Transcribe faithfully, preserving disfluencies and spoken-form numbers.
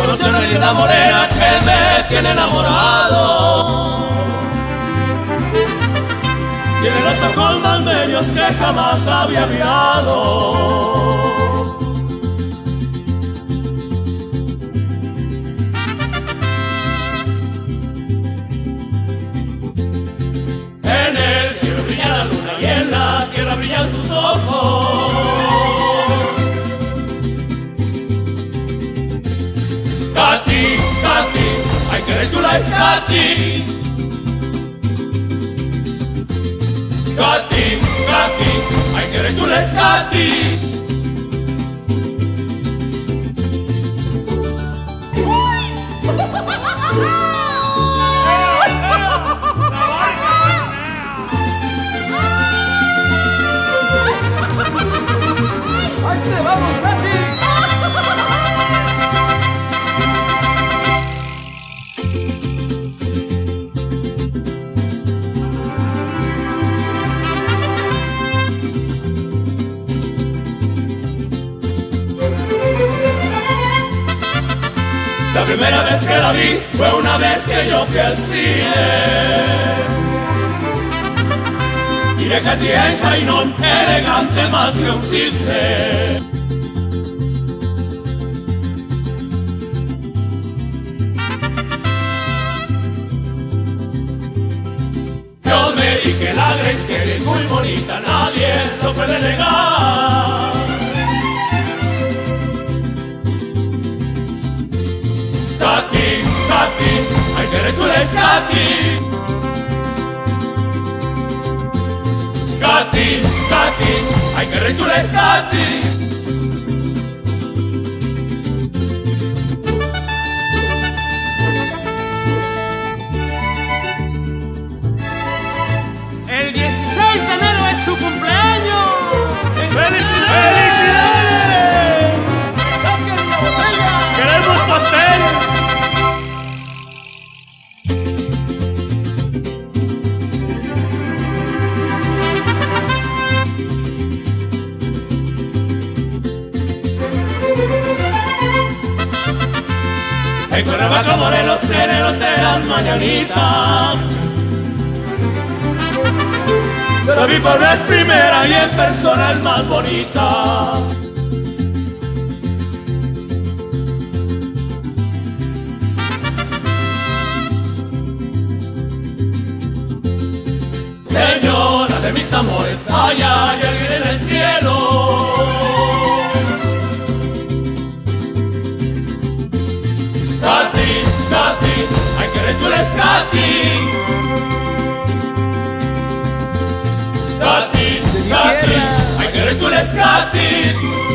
conocí una linda morena que me tiene enamorado. Tiene los ojos más bellos que jamás había mirado. En el cielo brilla la luna y en la tierra brillan sus ojos. Katy, Katy, ay que re chula es Katy. Katy, Katy, ay que re chula es Katy. ¡Ahí te vamos, Katy! La primera vez que la vi fue una vez que yo fui al cine. Y vi a Katy en Jainón, elegante más que un cisne. Yo me dije la Grace que es muy bonita, nadie lo puede negar. Katy, Katy, ay que re chula es Katy. Katy, Katy, ay que re chula es Katy. El dieciséis de enero es su cumpleaños. ¡Felicidades! ¡Saquen la botella! ¡Queremos pastel! En Cuernavaca, Morelos, en el hotel Las Mañanitas. La vi por vez primera y en persona es más bonita. Señora de mis amores, allá hay alguien en el cielo. Katy, Katy, ay que re chula es Katy. Katy, Katy, ay que re chula es Katy.